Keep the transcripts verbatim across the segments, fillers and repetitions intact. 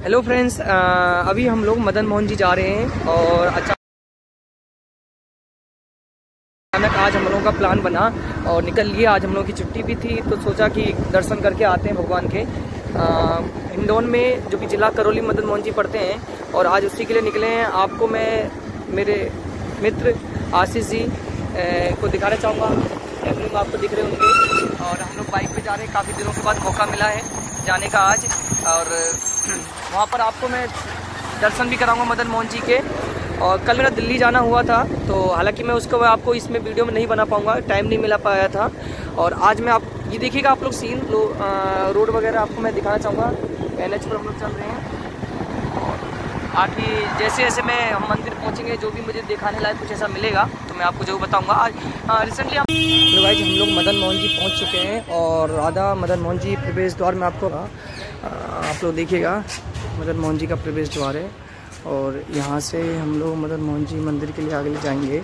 Hello friends, अभी हम लोग मदन मोहन जी जा रहे हैं और अचानक आज हम लोगों का प्लान बना और निकल लिए। आज हम लोगों की छुट्टी भी थी तो सोचा कि दर्शन करके आते हैं भगवान के। हिंडौन में जो कि जिला करौली मदन मोहन जी पढ़ते हैं और आज उसी के लिए निकले हैं। आपको मैं मेरे मित्र आशीष जी को दिखाना चाहूँगा। में आपको दिख रहे होंगे और हम लोग बाइक पे जा रहे हैं। काफ़ी दिनों के बाद मौका मिला है जाने का आज, और वहाँ पर आपको मैं दर्शन भी कराऊंगा मदन मोहन जी के। और कल मेरा दिल्ली जाना हुआ था तो हालांकि मैं उसको आपको इसमें वीडियो में नहीं बना पाऊँगा, टाइम नहीं मिला पाया था। और आज मैं आप ये देखिएगा आप लोग सीन लो, रोड वगैरह आपको मैं दिखाना चाहूँगा। एन एच पर हम लोग चल रहे हैं और आगे जैसे जैसे मैं हम मंदिर पहुँचेंगे जो भी मुझे दिखाने लायक कुछ ऐसा मिलेगा तो मैं आपको जरूर बताऊँगा। आज रिसेंटली हम तो भाई हम लोग मदन मोहन जी पहुँच चुके हैं और राधा मदन मोहन जी प्रवेश द्वार में आपको आ, आप लोग देखिएगा मदन मोहन जी का प्रवेश द्वार है। और यहाँ से हम लोग मदन मोहन जी मंदिर के लिए आगे ले जाएंगे।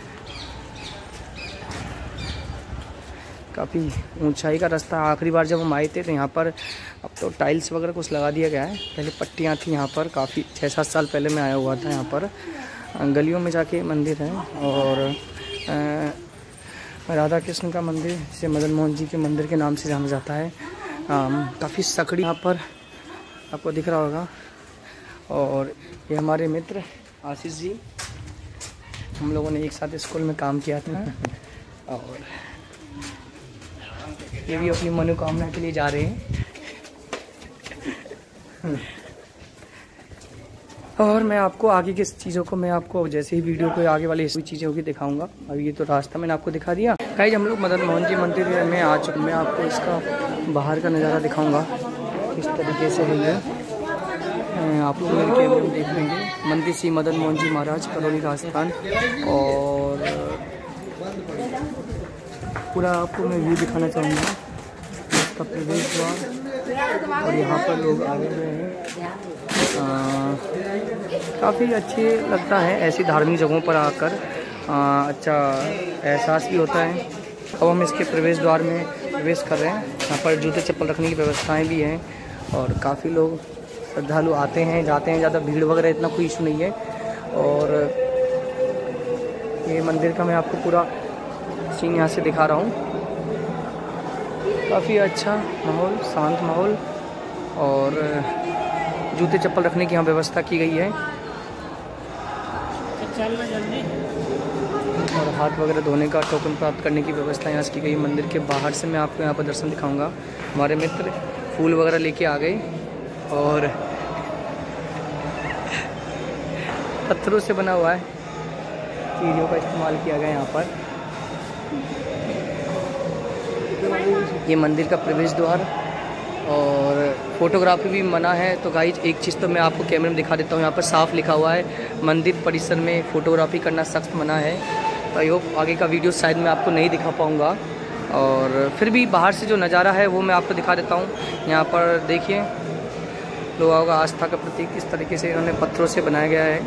काफ़ी ऊंचाई का रास्ता। आखिरी बार जब हम आए थे तो यहाँ पर अब तो टाइल्स वगैरह कुछ लगा दिया गया है, पहले पट्टियाँ थी यहाँ पर। काफ़ी छः सात साल पहले मैं आया हुआ था यहाँ पर। गलियों में जाके मंदिर है और राधा कृष्ण का मंदिर जिसे मदन मोहन जी के मंदिर के नाम से जाना जाता है। काफ़ी सकड़ी यहाँ पर आपको दिख रहा होगा। और ये हमारे मित्र आशीष जी, हम लोगों ने एक साथ स्कूल में काम किया था और ये भी अपनी मनोकामना के लिए जा रहे हैं। और मैं आपको आगे की चीज़ों को मैं आपको जैसे ही वीडियो को आगे वाली चीज़ें होगी दिखाऊंगा। अभी ये तो रास्ता मैंने आपको दिखा दिया। गाइस हम लोग मदन मोहन जी मंदिर में आ चुके। मैं आपको इसका बाहर का नज़ारा दिखाऊंगा किस तरीके से है ये। आप लोग मेरे कैमरे में देख लेंगे। मंदिर श्री मदन मोहन जी महाराज करौली राजस्थान। और पूरा आपको मैं व्यू दिखाना चाहूँगा इसका प्रवेश द्वार। और यहाँ पर लोग आए हुए हैं। काफ़ी अच्छे लगता है ऐसी धार्मिक जगहों पर आकर। आ, अच्छा एहसास भी होता है। अब हम इसके प्रवेश द्वार में प्रवेश कर रहे हैं। यहाँ पर जूते चप्पल रखने की व्यवस्थाएं भी हैं और काफ़ी लोग श्रद्धालु आते हैं जाते हैं। ज़्यादा भीड़ वगैरह इतना कोई इशू नहीं है। और ये मंदिर का मैं आपको पूरा सीन यहाँ से दिखा रहा हूँ। काफ़ी अच्छा माहौल, शांत माहौल और जूते चप्पल रखने की यहाँ व्यवस्था की गई है। और हाथ वगैरह धोने का टोकन प्राप्त करने की व्यवस्था यहाँ से की गई। मंदिर के बाहर से मैं आपको यहाँ पर दर्शन दिखाऊंगा। हमारे मित्र फूल वगैरह लेके आ गए और पत्थरों से बना हुआ है चीज़ों का इस्तेमाल किया गया यहाँ पर। ये मंदिर का प्रवेश द्वार और फोटोग्राफी भी मना है। तो गाइज एक चीज़ तो मैं आपको कैमरे में दिखा देता हूँ। यहाँ पर साफ लिखा हुआ है मंदिर परिसर में फ़ोटोग्राफी करना सख्त मना है। तो आई होप आगे का वीडियो शायद मैं आपको नहीं दिखा पाऊँगा। और फिर भी बाहर से जो नज़ारा है वो मैं आपको दिखा देता हूँ। यहाँ पर देखिए लोगों का आस्था का प्रतीक किस तरीके से इन्होंने पत्थरों से बनाया गया है।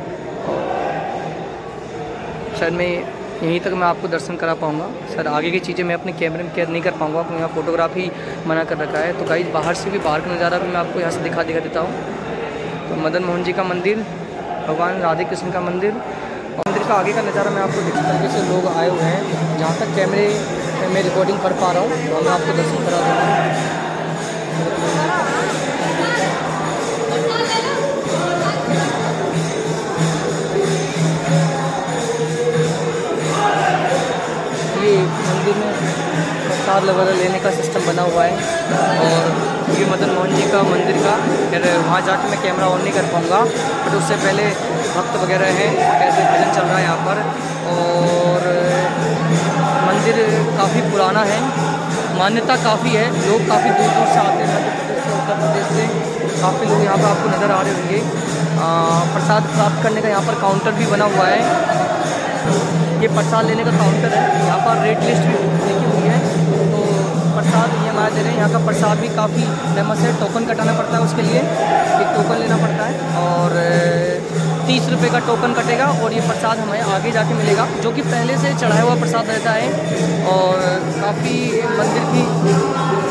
शायद मैं यहीं तक मैं आपको दर्शन करा पाऊँगा। सर आगे की चीज़ें मैं अपने कैमरे में कैद नहीं कर पाऊँगा क्योंकि यहाँ फोटोग्राफी मना कर रखा है। तो गाइस बाहर से भी बाहर का नज़ारा भी मैं आपको यहाँ से दिखा दिखा देता हूँ। तो मदन मोहन जी का मंदिर, भगवान राधे कृष्ण का मंदिर और मंदिर का आगे का नज़ारा मैं आपको किस तरीके से लोग आए हुए हैं। जहाँ तक कैमरे में रिकॉर्डिंग कर पा रहा हूँ तो मैं आपको दर्शन करा दूँगा। मंदिर में प्रसाद वगैरह लेने का सिस्टम बना हुआ है। और ये मदन मोहन जी का मंदिर का फिर वहाँ जाके मैं कैमरा ऑन नहीं कर पाऊँगा बट उससे पहले भक्त वगैरह हैं, कैसे भजन चल रहा है यहाँ पर। और मंदिर काफ़ी पुराना है, मान्यता काफ़ी है। लोग काफ़ी दूर दूर से आते हैं, मध्य प्रदेश से, उत्तर प्रदेश से काफ़ी लोग यहाँ पर आपको नज़र आ रहे होंगे। प्रसाद प्राप्त करने का यहाँ पर काउंटर भी बना हुआ है। ये प्रसाद लेने का काउंटर है। यहाँ पर रेट लिस्ट भी लिखी हुई है। तो प्रसाद ये हमारे दे रहे हैं। यहाँ का प्रसाद भी काफ़ी फेमस है। टोकन कटाना पड़ता है उसके लिए, एक टोकन लेना पड़ता है और तीस रुपये का टोकन कटेगा और ये प्रसाद हमें आगे जाके मिलेगा जो कि पहले से चढ़ाया हुआ प्रसाद रहता है। और काफ़ी मंदिर की